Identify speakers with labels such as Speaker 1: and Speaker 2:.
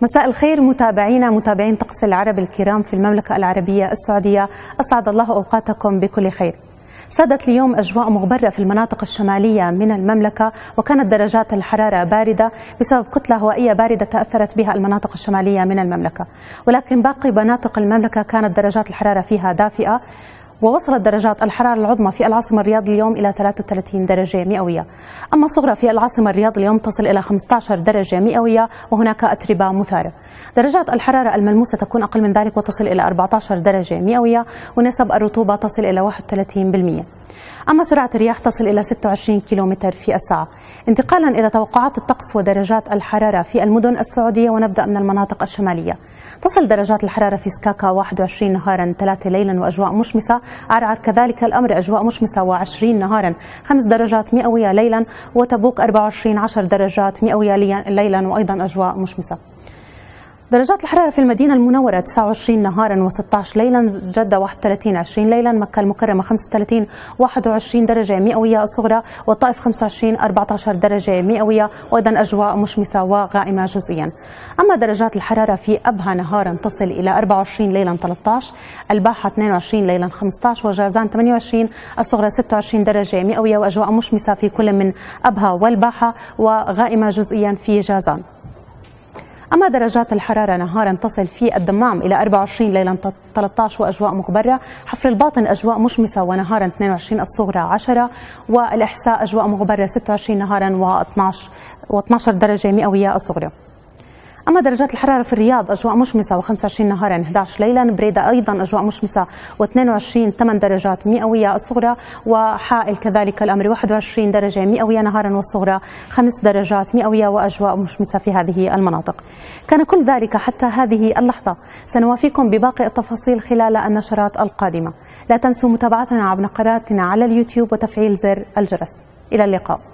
Speaker 1: مساء الخير متابعين طقس العرب الكرام في المملكة العربية السعودية، أسعد الله أوقاتكم بكل خير. سادت اليوم أجواء مغبرة في المناطق الشمالية من المملكة، وكانت درجات الحرارة باردة بسبب كتلة هوائية باردة تأثرت بها المناطق الشمالية من المملكة، ولكن باقي مناطق المملكة كانت درجات الحرارة فيها دافئة، ووصلت درجات الحرارة العظمى في العاصمة الرياض اليوم إلى 33 درجة مئوية، أما الصغرى في العاصمة الرياض اليوم تصل إلى 15 درجة مئوية، وهناك أتربة مثارة. درجات الحرارة الملموسة تكون أقل من ذلك وتصل إلى 14 درجة مئوية، ونسب الرطوبة تصل إلى 31%. أما سرعة الرياح تصل إلى 26 كيلومتر في الساعة. انتقالا إلى توقعات الطقس ودرجات الحرارة في المدن السعودية، ونبدأ من المناطق الشمالية. تصل درجات الحرارة في سكاكا 21 نهارا 3 ليلا وأجواء مشمسة، عرعر كذلك الأمر أجواء مشمسة و20 نهارا 5 درجات مئوية ليلا، وتبوك 24 10 درجات مئوية ليلا وأيضا أجواء مشمسة. درجات الحرارة في المدينة المنورة 29 نهارا و16 ليلا، جدة 31 20 ليلا، مكة المكرمة 35 21 درجة مئوية الصغرى، والطائف 25 14 درجة مئوية، وأيضا أجواء مشمسة وغائمة جزئيا. أما درجات الحرارة في أبها نهارا تصل إلى 24 ليلا 13، الباحة 22 ليلا 15، وجازان 28 الصغرى 26 درجة مئوية، وأجواء مشمسة في كل من أبها والباحة، وغائمة جزئيا في جازان. أما درجات الحرارة نهارا تصل في الدمام إلى 24 ليلا 13 وأجواء مغبرة، حفر الباطن أجواء مشمسة ونهارا 22 الصغرى 10، والإحساء أجواء مغبرة 26 نهارا و12 درجة مئوية الصغرى. أما درجات الحرارة في الرياض أجواء مشمسة و25 نهارا 11 ليلا، بريدة أيضا أجواء مشمسة و22 8 درجات مئوية الصغرى، وحائل كذلك الأمر 21 درجة مئوية نهارا والصغرى 5 درجات مئوية، وأجواء مشمسة في هذه المناطق. كان كل ذلك حتى هذه اللحظة، سنوافيكم بباقي التفاصيل خلال النشرات القادمة. لا تنسوا متابعتنا عبر قناتنا على اليوتيوب وتفعيل زر الجرس. إلى اللقاء.